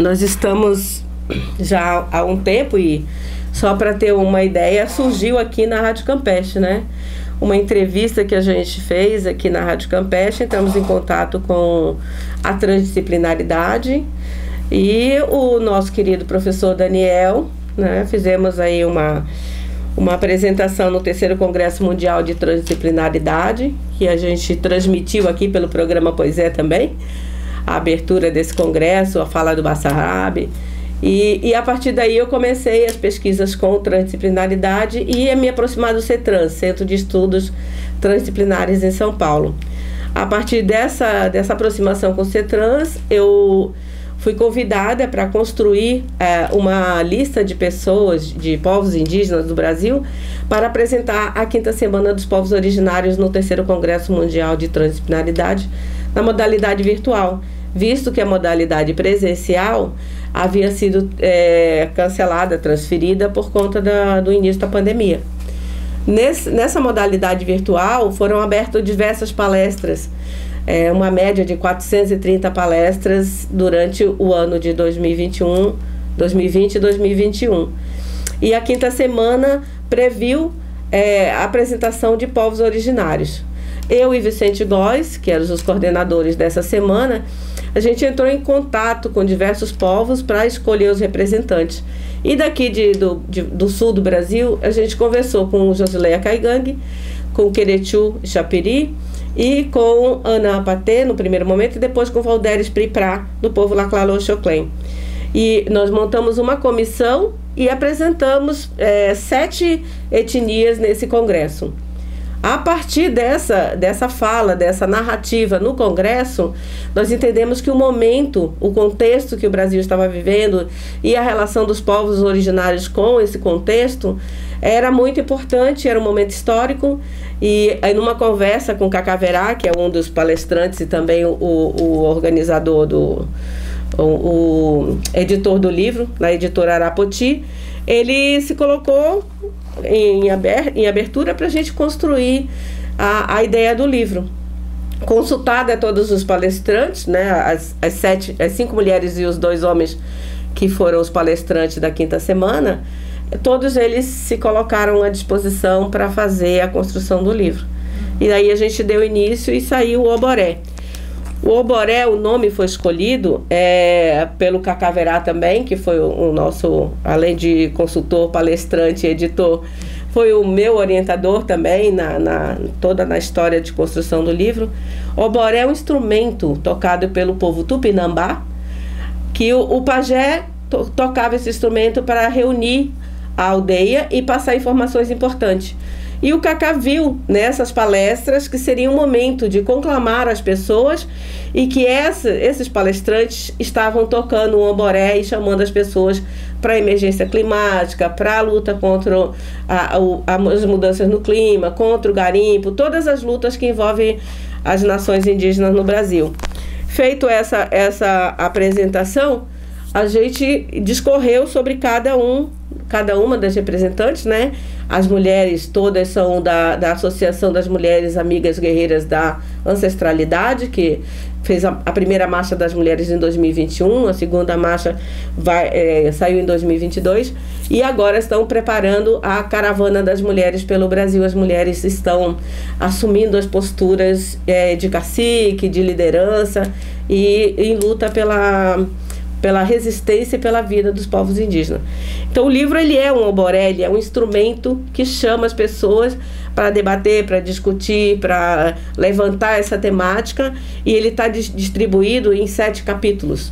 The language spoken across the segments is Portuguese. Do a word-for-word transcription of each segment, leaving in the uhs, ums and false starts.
nós estamos já há um tempo, e só para ter uma ideia, surgiu aqui na Rádio Campeche, né? Uma entrevista que a gente fez aqui na Rádio Campeche, entramos em contato com a transdisciplinaridade e o nosso querido professor Daniel, né? Fizemos aí uma, uma apresentação no terceiro Congresso Mundial de Transdisciplinaridade, que a gente transmitiu aqui pelo programa Poesia também, a abertura desse congresso, a fala do Bassarabe. E, e a partir daí eu comecei as pesquisas com transdisciplinaridade e me aproximar do CETRANS, Centro de Estudos Transdisciplinares em São Paulo. A partir dessa, dessa aproximação com o CETRANS, eu fui convidada para construir é, uma lista de pessoas, de povos indígenas do Brasil, para apresentar a quinta Semana dos Povos Originários no terceiro Congresso Mundial de Transdisciplinaridade, na modalidade virtual, visto que a modalidade presencial havia sido é, cancelada, transferida por conta da, do início da pandemia. Nesse, nessa modalidade virtual foram abertas diversas palestras, é, uma média de quatrocentas e trinta palestras durante o ano de dois mil e vinte e um, dois mil e vinte e dois mil e vinte e um. E a quinta semana previu é, a apresentação de povos originários. Eu e Vicente Góes, que eram os coordenadores dessa semana, a gente entrou em contato com diversos povos para escolher os representantes. E daqui de, do, de, do sul do Brasil, a gente conversou com o Josileia Caigangue, com o Querechu Chapiri e com Ana Apatê, no primeiro momento, e depois com Valderes Priprá, do povo Laclalô Xoclém. E nós montamos uma comissão e apresentamos é, sete etnias nesse congresso. A partir dessa, dessa fala, dessa narrativa no Congresso, nós entendemos que o momento, o contexto que o Brasil estava vivendo e a relação dos povos originários com esse contexto era muito importante, era um momento histórico. E aí, numa conversa com Cacá Verá, que é um dos palestrantes e também o, o organizador, do, o, o editor do livro, na editora Arapoti, ele se colocou em abertura para a gente construir a, a ideia do livro. Consultada a todos os palestrantes, né, as, as, sete, as cinco mulheres e os dois homens que foram os palestrantes da quinta semana, todos eles se colocaram à disposição para fazer a construção do livro. E aí a gente deu início e saiu o Oboré. O Oboré, o nome foi escolhido é, pelo Cacá Verá também, que foi o, o nosso, além de consultor, palestrante, editor, foi o meu orientador também, na, na, toda na história de construção do livro. O Oboré é um instrumento tocado pelo povo Tupinambá, que o, o pajé to, tocava esse instrumento para reunir a aldeia e passar informações importantes. E o Cacá viu nessas palestras que seria um momento de conclamar as pessoas e que essa, esses palestrantes estavam tocando um oboré e chamando as pessoas para a emergência climática, para a luta contra a, a, as mudanças no clima, contra o garimpo, todas as lutas que envolvem as nações indígenas no Brasil. Feito essa, essa apresentação, a gente discorreu sobre cada um, cada uma das representantes, né? As mulheres todas são da, da Associação das Mulheres Amigas Guerreiras da Ancestralidade, que fez a, a primeira marcha das mulheres em dois mil e vinte e um, a segunda marcha vai, é, saiu em dois mil e vinte e dois, e agora estão preparando a Caravana das Mulheres pelo Brasil. As mulheres estão assumindo as posturas é, de cacique, de liderança e em luta pela... pela resistência e pela vida dos povos indígenas. Então o livro ele é um oboré, ele é um instrumento que chama as pessoas para debater, para discutir, para levantar essa temática, e ele está distribuído em sete capítulos.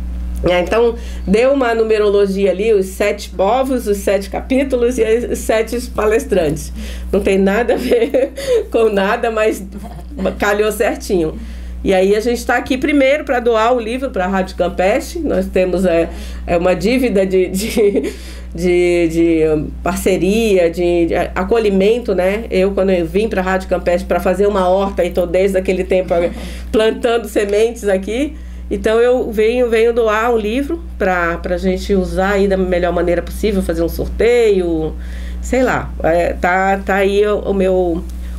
Então deu uma numerologia ali, os sete povos, os sete capítulos e os sete palestrantes. Não tem nada a ver com nada, mas calhou certinho. E aí a gente está aqui primeiro para doar o livro para a Rádio Campeche. Nós temos é, é uma dívida de, de, de, de parceria, de, de acolhimento, né? Eu, quando eu vim para a Rádio Campeche para fazer uma horta, e estou desde aquele tempo plantando sementes aqui, então eu venho, venho doar um livro para a gente usar aí da melhor maneira possível, fazer um sorteio, sei lá. É, tá, tá aí o, o meu...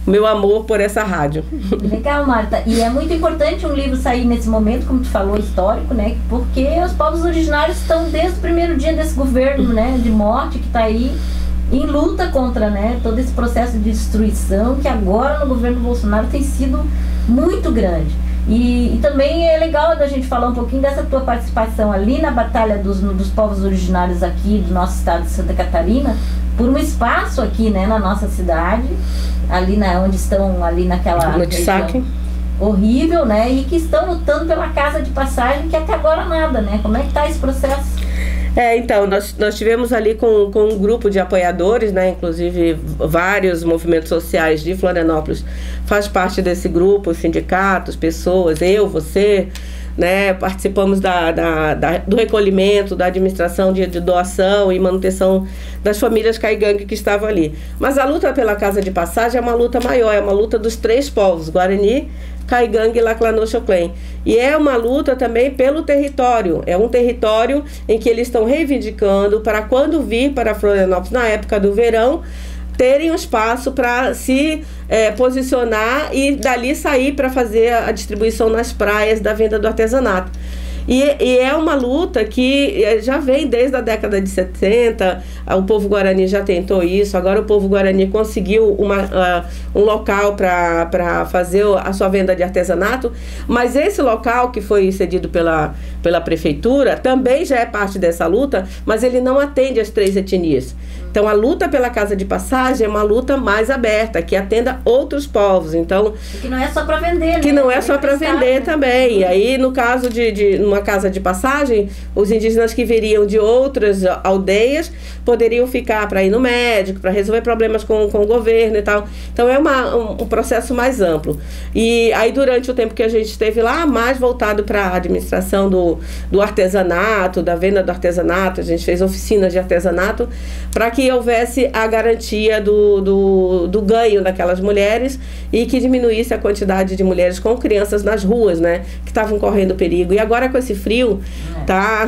o meu amor por essa rádio. Legal, Marta. E é muito importante um livro sair nesse momento, como tu falou, histórico, né? Porque os povos originários estão desde o primeiro dia desse governo, né, de morte que está aí em luta contra, né, todo esse processo de destruição que agora no governo Bolsonaro tem sido muito grande. E, e também é legal da gente falar um pouquinho dessa tua participação ali na batalha dos, dos povos originários aqui do nosso estado de Santa Catarina, por um espaço aqui, né, na nossa cidade, ali na, onde estão, ali naquela no Tissac, horrível, né, e que estão lutando pela casa de passagem, que até agora nada, né? Como é que está esse processo? É, então, nós, nós tivemos ali com, com um grupo de apoiadores, né, inclusive vários movimentos sociais de Florianópolis faz parte desse grupo, sindicatos, pessoas, eu, você, né, participamos da, da, da, do recolhimento, da administração de, de doação e manutenção das famílias caigangue que estavam ali. Mas a luta pela casa de passagem é uma luta maior, é uma luta dos três povos, Guarani, Caigangue e Laclanô-Xoclen. E é uma luta também pelo território. É um território em que eles estão reivindicando para quando vir para Florianópolis na época do verão, terem um espaço para se é, posicionar e dali sair para fazer a distribuição nas praias da venda do artesanato. E, e é uma luta que já vem desde a década de setenta, o povo Guarani já tentou isso, agora o povo Guarani conseguiu uma, uh, um local para fazer a sua venda de artesanato, mas esse local que foi cedido pela, pela prefeitura também já é parte dessa luta, mas ele não atende as três etnias. Então a luta pela casa de passagem é uma luta mais aberta, que atenda outros povos. Então, que não é só para vender, né? Que não é só para vender também. E aí, no caso de, de uma casa de passagem, os indígenas que viriam de outras aldeias poderiam ficar para ir no médico, para resolver problemas com, com o governo e tal. Então é uma, um, um processo mais amplo. E aí, durante o tempo que a gente esteve lá, mais voltado para a administração do, do artesanato, da venda do artesanato, a gente fez oficinas de artesanato, para que houvesse a garantia do, do, do ganho daquelas mulheres e que diminuísse a quantidade de mulheres com crianças nas ruas, né, que estavam correndo perigo. E agora com esse frio, é. tá,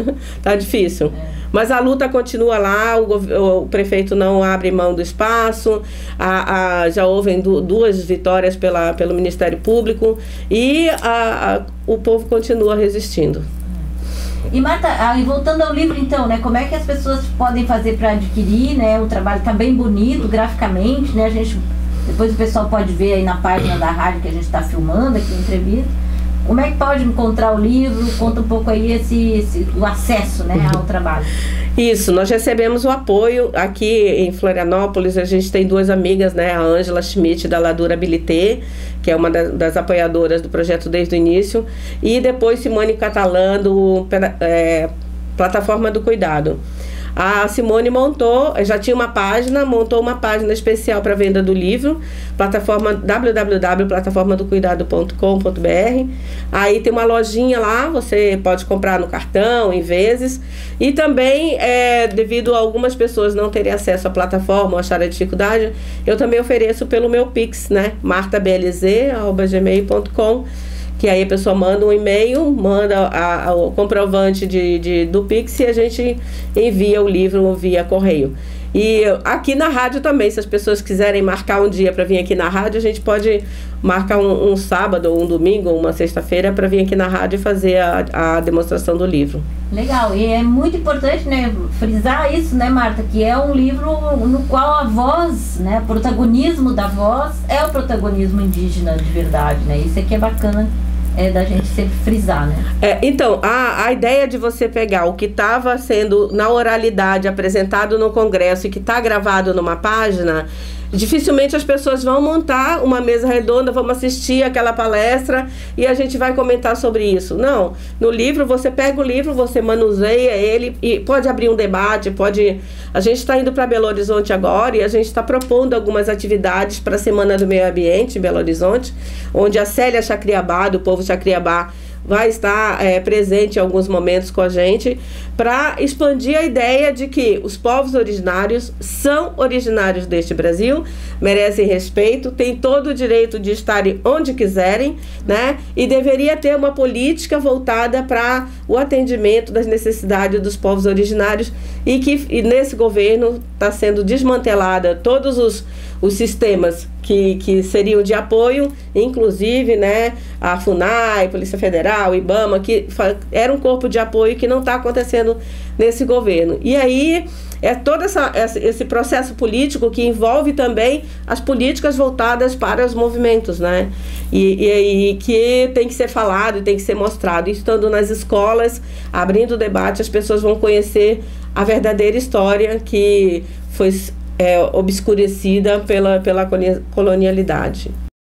tá difícil. É. Mas a luta continua lá, o, o prefeito não abre mão do espaço, a, a, já houve du, duas vitórias pela, pelo Ministério Público e a, a, o povo continua resistindo. E Marta, ah, e voltando ao livro então, né, como é que as pessoas podem fazer para adquirir, né, o trabalho está bem bonito graficamente, né, a gente, depois o pessoal pode ver aí na página da rádio que a gente está filmando aqui a entrevista, como é que pode encontrar o livro, conta um pouco aí esse, esse, o acesso, né, ao trabalho. Isso, nós recebemos o apoio aqui em Florianópolis, a gente tem duas amigas, né, a Ângela Schmidt da Ladurabilité, que é uma das, das apoiadoras do projeto desde o início, e depois Simone Catalã, do é, Plataforma do Cuidado. A Simone montou, já tinha uma página, montou uma página especial para venda do livro, plataforma w w w ponto plataforma do cuidado ponto com ponto b r. Aí tem uma lojinha lá, você pode comprar no cartão, em vezes. E também, é, devido a algumas pessoas não terem acesso à plataforma ou acharem dificuldade, eu também ofereço pelo meu Pix, né? marta b l z arroba gmail ponto com. Que aí a pessoa manda um e-mail, manda a, a, o comprovante de, de, do Pix e a gente envia o livro via correio. E aqui na rádio também, se as pessoas quiserem marcar um dia para vir aqui na rádio, a gente pode marcar um, um sábado, ou um domingo, ou uma sexta-feira para vir aqui na rádio e fazer a, a demonstração do livro. Legal, e é muito importante, né, frisar isso, né, Marta, que é um livro no qual a voz, né, o protagonismo da voz é o protagonismo indígena de verdade, né, isso aqui é bacana. É da gente sempre frisar, né? É, então, a, a ideia de você pegar o que estava sendo na oralidade apresentado no Congresso e que está gravado numa página, dificilmente as pessoas vão montar uma mesa redonda, vamos assistir aquela palestra e a gente vai comentar sobre isso. Não, no livro você pega o livro, você manuseia ele e pode abrir um debate, pode... A gente está indo para Belo Horizonte agora e a gente está propondo algumas atividades para a Semana do Meio Ambiente em Belo Horizonte, onde a Célia Chacriabá, do povo Chacriabá, vai estar é, presente em alguns momentos com a gente para expandir a ideia de que os povos originários são originários deste Brasil, merecem respeito, têm todo o direito de estarem onde quiserem, né? E deveria ter uma política voltada para o atendimento das necessidades dos povos originários e que e nesse governo está sendo desmantelada todos os, os sistemas que, que seriam de apoio, inclusive, né, a FUNAI, Polícia Federal, IBAMA, que era um corpo de apoio que não está acontecendo nesse governo. E aí é todo essa, esse processo político que envolve também as políticas voltadas para os movimentos, né? E, e, e que tem que ser falado, tem que ser mostrado. E estando nas escolas, abrindo o debate, as pessoas vão conhecer a verdadeira história que foi é, obscurecida pela, pela colonialidade.